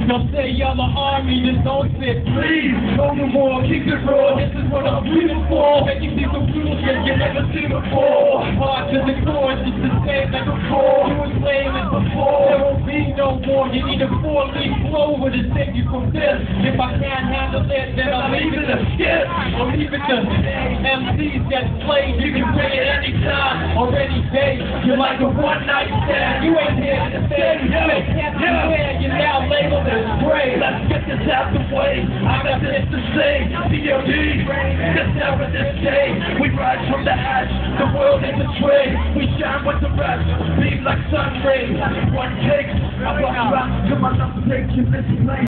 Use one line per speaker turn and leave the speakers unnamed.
They'll say y'all the army, just don't sit. Please, no more, keep it raw. This is what I'm breathing for. Make you see some brutal shit you never seen before. Hard to the core, it's the same like before. You was lame as before. There won't be no more. You need a 4-leaf clover to save you from this. If I can't handle it, then I'll leave it to skip. Or leave it to MCs that play. You can play it anytime or any day. You're like a one-night stand. You ain't here to stay. You ain't where you're now labeled as gray. Let's get this out the way. I got this to say. COD, this never this day. We rise from the ash. The world is betrayed. We shine with the rest. Beam like sun rays. One takes. I walk around to my number, take you this place.